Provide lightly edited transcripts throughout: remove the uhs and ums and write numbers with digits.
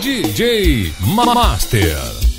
DJ Master.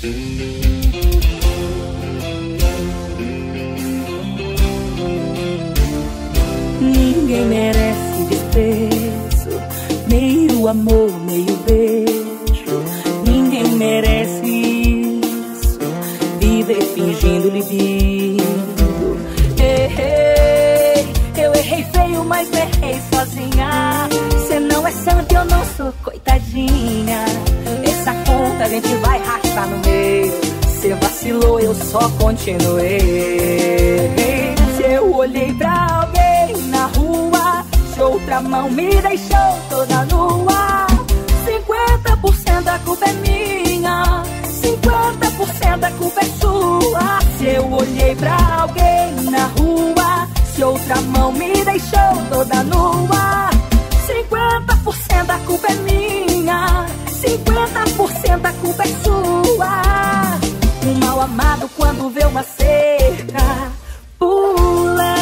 Ninguém merece desprezo, meio amor, meio beijo. Ninguém merece isso, viver fingindo libido. Errei, eu errei feio, mas errei sozinha. Cê não é santo, eu não sou coitadinha. Essa conta a gente vai rachar no meio. Cê vacilou, eu só continuei. Se eu olhei pra alguém na rua, se outra mão me deixou toda nua, 50% da culpa é minha, 50% da culpa é sua. Se eu olhei pra alguém na rua, se outra mão me deixou toda nua, 50% da culpa é minha, 50% da culpa é sua. Um mal amado quando vê uma cerca pula.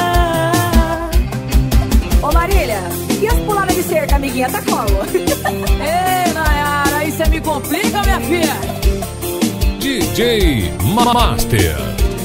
Ô Marília, e as puladas de cerca, amiguinha, tá como? Ei, Nayara, aí cê me complica, minha filha. DJ Master.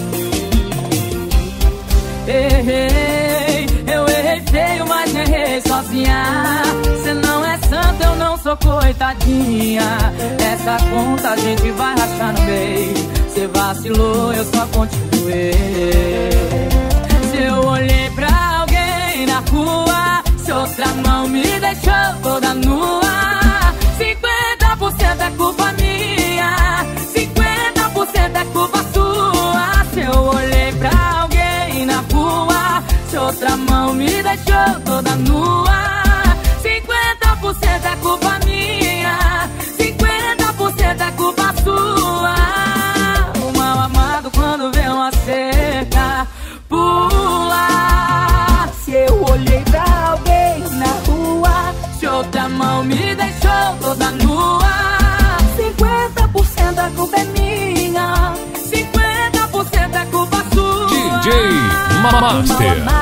Errei, eu errei feio, mas errei sozinha. Cê não é santo, eu não sou coitadinha. Essa conta a gente vai rachar no meio. Cê vacilou, eu só continuei. Se eu olhei pra alguém na rua, se outra mão me deixou toda nua, 50% é culpa minha, 50% é culpa sua. Se eu olhei pra alguém na rua, se outra mão me deixou toda nua, 50% é culpa minha, 50% é culpa sua. O mal amado quando vê uma cerca pula. Se eu olhei pra alguém na rua, Se outra mão me deixou toda nua, 50% da culpa é minha, 50% é culpa sua. DJ Master.